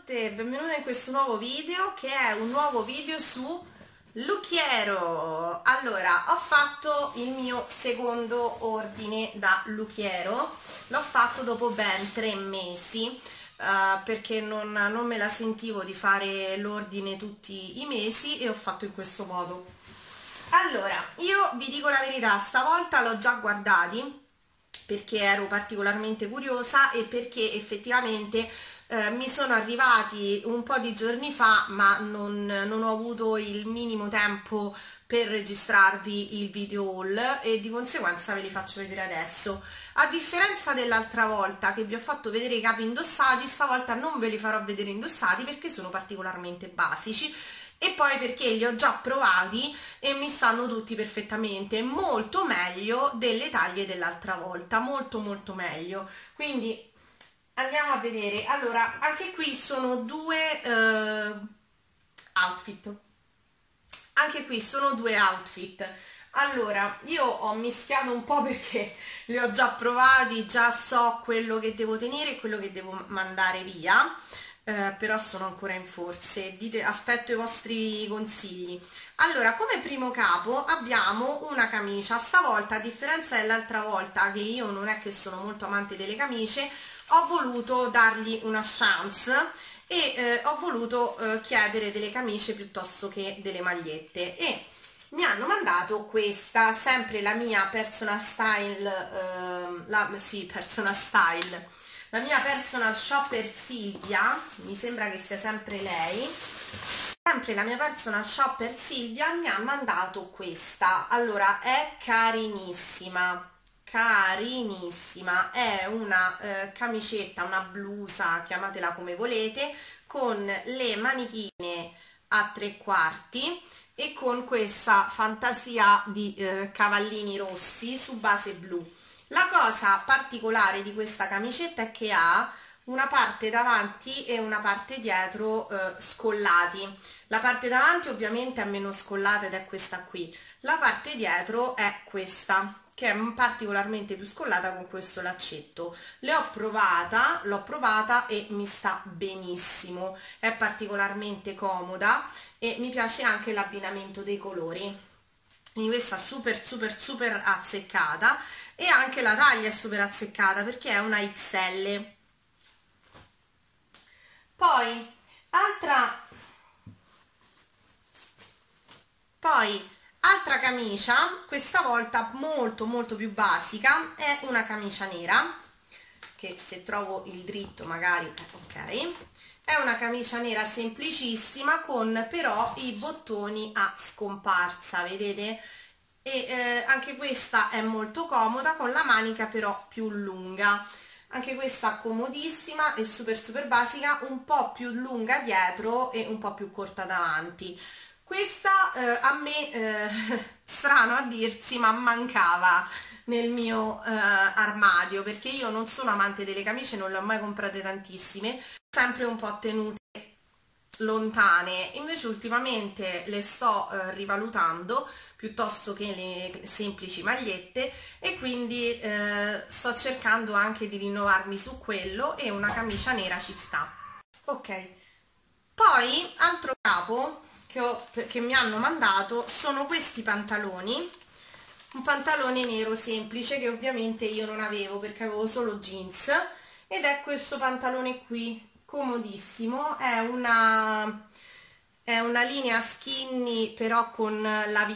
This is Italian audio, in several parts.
tutte, benvenute in questo nuovo video che è un nuovo video su Lucchiero. Allora, ho fatto il mio secondo ordine da Lucchiero, l'ho fatto dopo ben 3 mesi perché non me la sentivo di fare l'ordine tutti i mesi e ho fatto in questo modo. Allora, io vi dico la verità, stavolta l'ho già guardati perché ero particolarmente curiosa e perché effettivamente mi sono arrivati un po' di giorni fa, ma non ho avuto il minimo tempo per registrarvi il video haul e di conseguenza ve li faccio vedere adesso. A differenza dell'altra volta che vi ho fatto vedere i capi indossati, stavolta non ve li farò vedere indossati perché sono particolarmente basici e poi perché li ho già provati e mi stanno tutti perfettamente, molto meglio delle taglie dell'altra volta, molto meglio. Quindi andiamo a vedere. Allora, anche qui sono due outfit, anche qui sono due outfit. Allora, io ho mischiato un po' perché li ho già provati, già so quello che devo tenere e quello che devo mandare via. Però sono ancora in forze, aspetto i vostri consigli. Allora, come primo capo abbiamo una camicia, stavolta a differenza dell'altra volta che io non è che sono molto amante delle camicie, ho voluto dargli una chance e ho voluto chiedere delle camicie piuttosto che delle magliette e mi hanno mandato questa, sempre la mia personal style, la mia personal shopper Silvia, mi sembra che sia sempre lei, sempre la mia personal shopper Silvia mi ha mandato questa. Allora, è carinissima, carinissima, è una camicetta, una blusa, chiamatela come volete, con le manichine a 3/4 e con questa fantasia di cavallini rossi su base blu. La cosa particolare di questa camicetta è che ha una parte davanti e una parte dietro scollati. La parte davanti ovviamente è meno scollata ed è questa qui, la parte dietro è questa che è particolarmente più scollata con questo laccetto. L'ho provata e mi sta benissimo, è particolarmente comoda e mi piace anche l'abbinamento dei colori. Quindi questa super azzeccata e anche la taglia è super azzeccata perché è una XL. Poi altra camicia, questa volta molto più basica, è una camicia nera che se trovo il dritto magari ok, è una camicia nera semplicissima con però i bottoni a scomparsa, vedete? E anche questa è molto comoda con la manica però più lunga, anche questa comodissima e super basica, un po' più lunga dietro e un po' più corta davanti. Questa a me strano a dirsi ma mancava nel mio armadio perché io non sono amante delle camicie, non le ho mai comprate tantissime, sempre un po' tenute lontane, invece ultimamente le sto rivalutando piuttosto che le semplici magliette e quindi sto cercando anche di rinnovarmi su quello e una camicia nera ci sta. Ok, poi altro capo che mi hanno mandato sono questi pantaloni, un pantalone nero semplice che ovviamente io non avevo perché avevo solo jeans ed è questo pantalone qui, comodissimo, è una linea skinny però con la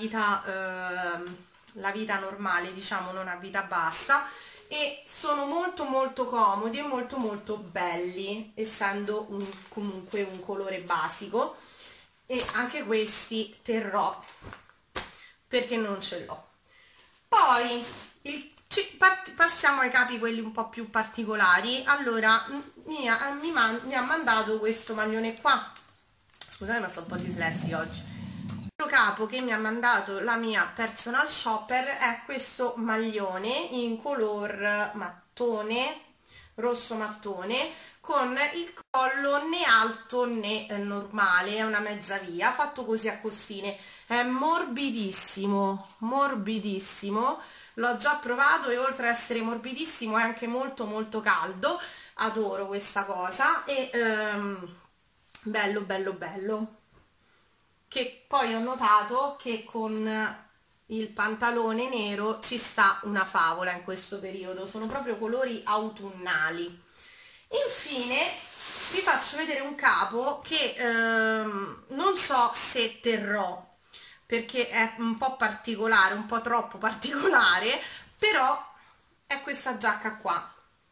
vita normale, diciamo, non a vita bassa, e sono molto comodi e molto belli, essendo comunque un colore basico, e anche questi terrò perché non ce l'ho. Poi passiamo ai capi quelli un po' più particolari. Allora mi ha mandato questo maglione qua, scusate ma sto un po' dislessica oggi. L'altro capo che mi ha mandato la mia personal shopper è questo maglione in color mattone, rosso mattone, con il collo né alto né normale, è una mezza via, fatto così a costine, è morbidissimo, l'ho già provato e oltre ad essere morbidissimo è anche molto caldo, adoro questa cosa e bello bello bello, che poi ho notato che con il pantalone nero ci sta una favola in questo periodo, sono proprio colori autunnali. Infine vi faccio vedere un capo che non so se terrò perché è un po' particolare, un po' troppo particolare, però è questa giacca qua,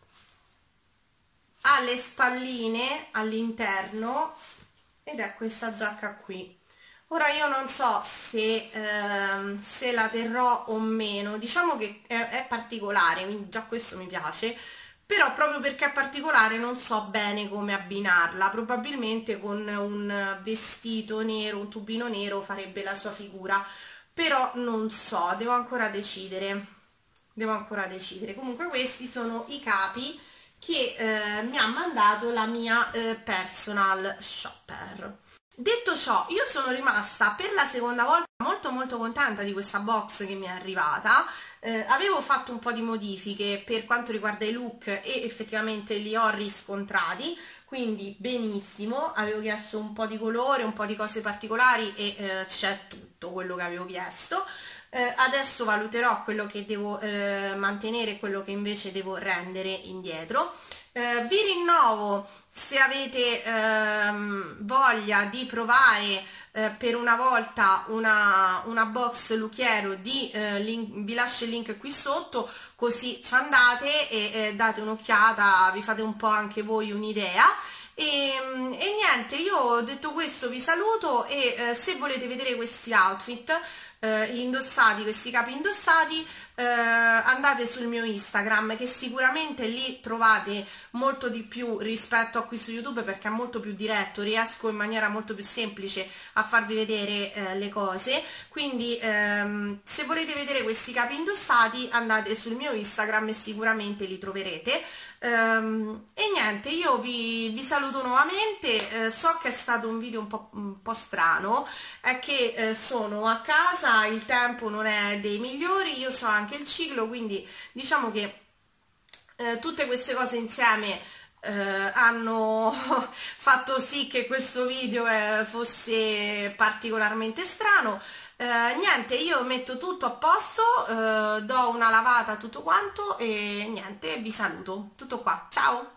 ha le spalline all'interno ed è questa giacca qui. Ora io non so se la terrò o meno, diciamo che è particolare, quindi già questo mi piace, però proprio perché è particolare non so bene come abbinarla, probabilmente con un vestito nero, un tubino nero farebbe la sua figura, però non so, devo ancora decidere, Comunque questi sono i capi che mi ha mandato la mia personal shopper. Detto ciò, io sono rimasta per la seconda volta molto molto contenta di questa box che mi è arrivata. Avevo fatto un po' di modifiche per quanto riguarda i look e effettivamente li ho riscontrati, quindi benissimo. Avevo chiesto un po' di colore, un po' di cose particolari e c'è tutto quello che avevo chiesto. Adesso valuterò quello che devo mantenere e quello che invece devo rendere indietro. Vi rinnovo, se avete voglia di provare per una volta una box Lucchero, vi lascio il link qui sotto, così ci andate e date un'occhiata, vi fate un po' anche voi un'idea. E niente, io detto questo vi saluto e se volete vedere questi outfit indossati, questi capi indossati, andate sul mio Instagram, che sicuramente lì trovate molto di più rispetto a qui su YouTube, perché è molto più diretto, riesco in maniera molto più semplice a farvi vedere le cose. Quindi se volete vedere questi capi indossati andate sul mio Instagram e sicuramente li troverete. E niente, io vi saluto nuovamente. So che è stato un video un po' strano, è che sono a casa, il tempo non è dei migliori, io so anche il ciclo, quindi diciamo che tutte queste cose insieme hanno fatto sì che questo video fosse particolarmente strano. Niente, io metto tutto a posto, do una lavata a tutto quanto e niente, vi saluto. Tutto qua, ciao!